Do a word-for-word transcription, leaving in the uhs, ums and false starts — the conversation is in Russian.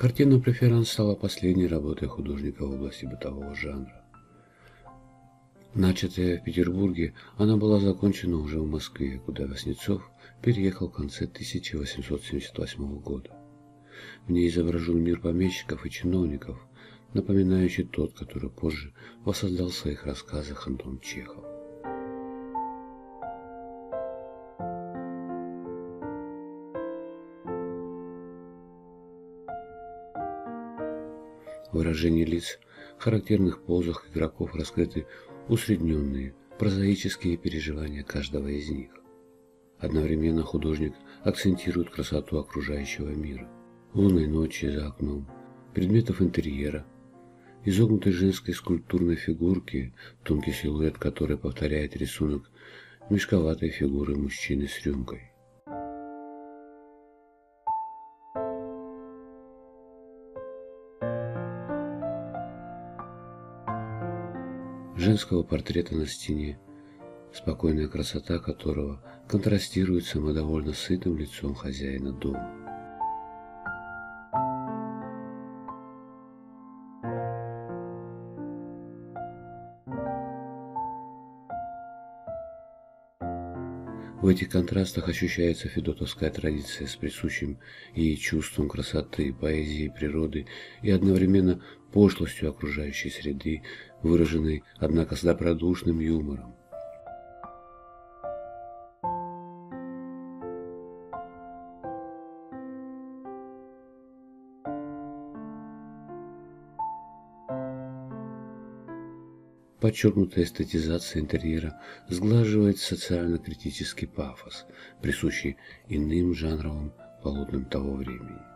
Картина «Преферанс» стала последней работой художника в области бытового жанра. Начатая в Петербурге, она была закончена уже в Москве, куда Васнецов переехал в конце тысяча восемьсот семьдесят восьмого года. В ней изображен мир помещиков и чиновников, напоминающий тот, который позже воссоздал в своих рассказах Антон Чехов. Выражения лиц, в характерных позах игроков раскрыты усредненные, прозаические переживания каждого из них. Одновременно художник акцентирует красоту окружающего мира, лунной ночи за окном, предметов интерьера, изогнутой женской скульптурной фигурки, тонкий силуэт которой повторяет рисунок мешковатой фигуры мужчины с рюмкой. Женского портрета на стене, спокойная красота которого контрастирует с самодовольно сытым лицом хозяина дома. В этих контрастах ощущается федотовская традиция с присущим ей чувством красоты, поэзии природы и одновременно пошлостью окружающей среды, выраженной, однако, с добродушным юмором. Подчеркнутая эстетизация интерьера сглаживает социально-критический пафос, присущий иным жанровым полотнам того времени.